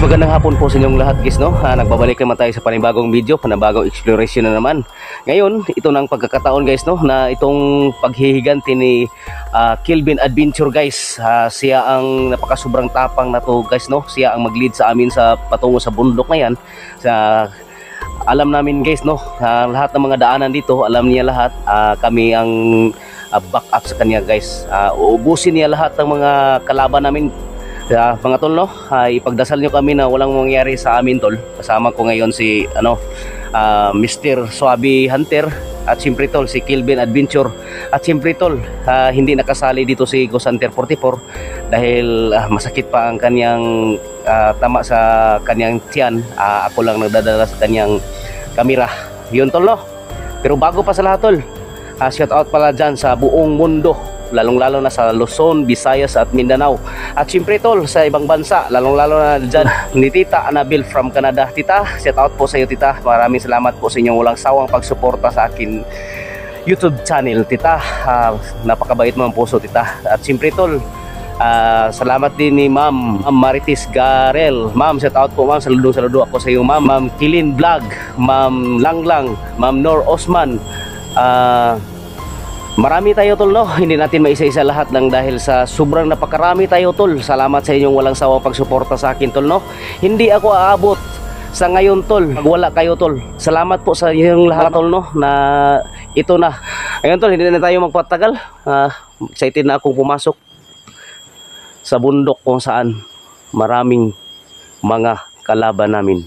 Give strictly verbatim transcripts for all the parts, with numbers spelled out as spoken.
magandang hapon po sa inyong lahat guys, no? Ah, nagbabalik naman tayo sa panibagong video, panibagong exploration na naman. Ngayon, ito na ang pagkakataon guys, no? Na itong paghihiganti ni uh, Kelvin Adventure guys. Uh, siya ang napakasobrang tapang na to guys, no? Siya ang mag-lead sa amin sa patungo sa bundok na yan. Sa alam namin guys, no? Uh, lahat ng mga daanan dito, alam niya lahat. Uh, kami ang uh, back up sa kanya guys. Uh, uubusin niya lahat ng mga kalaban namin. Uh, mga tol, no, uh, ipagdasal nyo kami na walang mangyari sa amin tol. Kasama ko ngayon si ano, uh, Mister Suabe Hunter. At siyempre tol, si Kelvin Adventure. At siyempre tol, uh, hindi nakasali dito si Ghost Hunter forty-four dahil uh, masakit pa ang kanyang uh, tama sa kanyang tiyan. uh, Ako lang nagdadala sa kanyang kamera. Yun tol, no. Pero bago pa sa lahat tol, uh, shout out pala dyan sa buong mundo, lalong-lalo na sa Luzon, Visayas at Mindanao. At syempre tol, sa ibang bansa, lalong-lalo na dyan ni Tita Annabel from Canada. Tita, shout out po sa iyo tita. Maraming salamat po sa inyong walang sawang pagsuporta sa akin YouTube channel tita. Uh, napakabait mo ang puso tita. At syempre tol, uh, salamat din ni Ma'am Marites Garel. Ma'am, shout out po ma'am. Saludo saludo ako sa iyo ma'am. Ma'am Kilin Vlog, Ma'am Langlang, Ma'am Nor Osman. Ah... Uh, Marami tayo tol, no? Hindi natin maisa-isa lahat lang dahil sa sobrang napakarami tayo tol. Salamat sa inyong walang sawang pagsuporta sa akin tol, no? Hindi ako aabot sa ngayon tol pag wala kayo tol. Salamat po sa inyong lahat tol, no? Na ito na. Ayun tol, hindi na tayo magpatagal. uh, Excited na akong pumasok sa bundok kung saan maraming mga kalaban namin.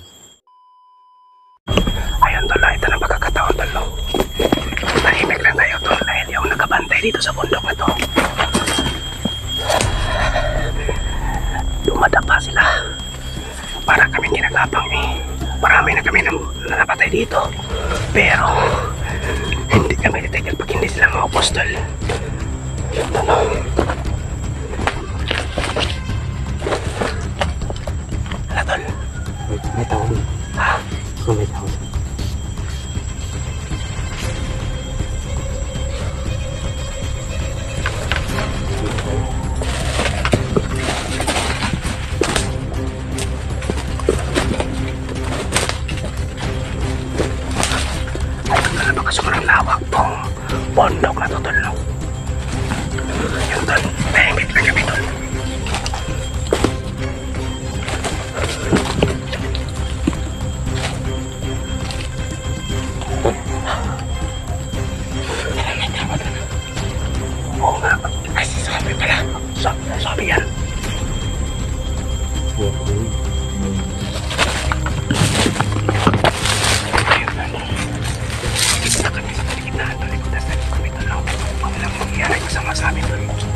Ayun tol, ito na pagkakataon tol, no? Tahimik lang tayo tol dahil yung nakabantay dito sa bundok na to, dumadapa sila para kami ginagapang eh. Marami na kami nang napatay dito pero hindi kami titigil pag hindi sila maupos tol. Ano? Hala tol, may, may taon ha? Oh, may taon. Sobrang lawak tong bundok na to tol, no? Yun tol, tahimik lang kami tol. Oo nga, ay si Suabe pala. Suabe yan. Sa amin doon.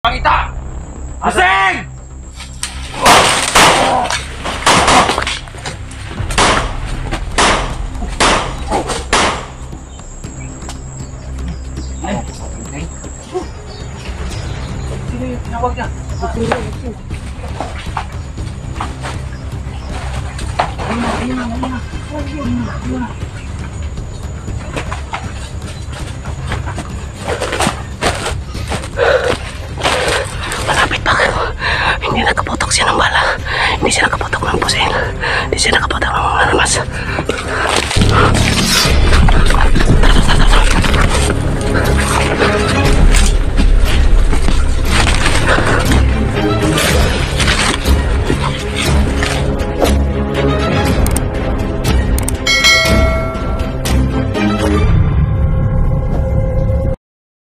ipakita! Asing! Sino yung tinawag niya? Malapit pa. Hindi nakaputok siya ng bala. Hindi siya nakaputok ng pusil. Hindi siya nakaputok ng armas.